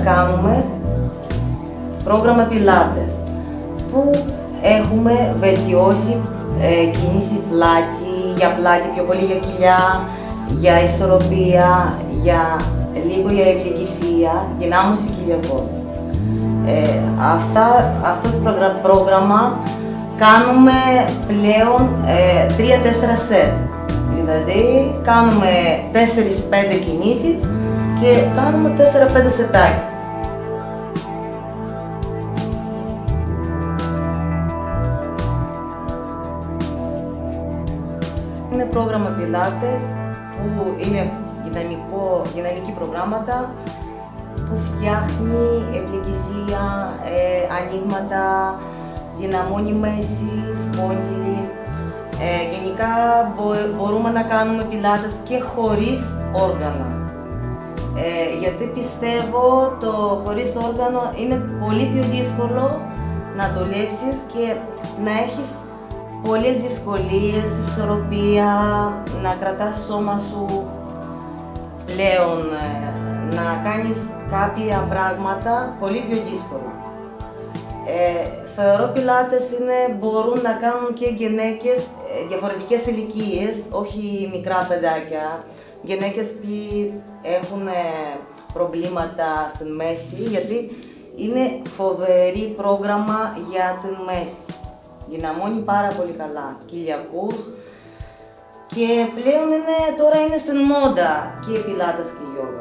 κάνουμε πρόγραμμα πιλάτες που έχουμε βελτιώσει κίνηση πλάτη, για πλάτη πιο πολύ για κοιλιά, για ισορροπία, λίγο για ευλικησία, δυνάμωση κοιλιακών. Αυτό το πρόγραμμα κάνουμε πλέον 3-4 σετ. Δηλαδή κάνουμε 4-5 κινήσεις και κάνουμε 4-5 σετάκια. Είναι πρόγραμμα πιλάτες που είναι δυναμική προγράμματα που φτιάχνει ευλικησία, ανοίγματα, δυναμώνει μέση, σπόνδυλη. Γενικά μπορούμε να κάνουμε πιλάτες και χωρίς όργανα. Γιατί πιστεύω το χωρίς όργανο είναι πολύ πιο δύσκολο να δουλέψεις και να έχεις πολλές δυσκολίες, ισορροπία, να κρατάς σώμα σου πλέον, να κάνεις κάποια πράγματα πολύ πιο δύσκολα. Θεωρώ πιλάτες μπορούν να κάνουν και γυναίκες διαφορετικές ηλικίες, όχι μικρά παιδάκια, γυναίκες που έχουν προβλήματα στη μέση, γιατί είναι φοβερή πρόγραμμα για την μέση. Δυναμώνει πάρα πολύ καλά κοιλιακούς και πλέον τώρα είναι στην μόντα και πιλάτες και γιόγα.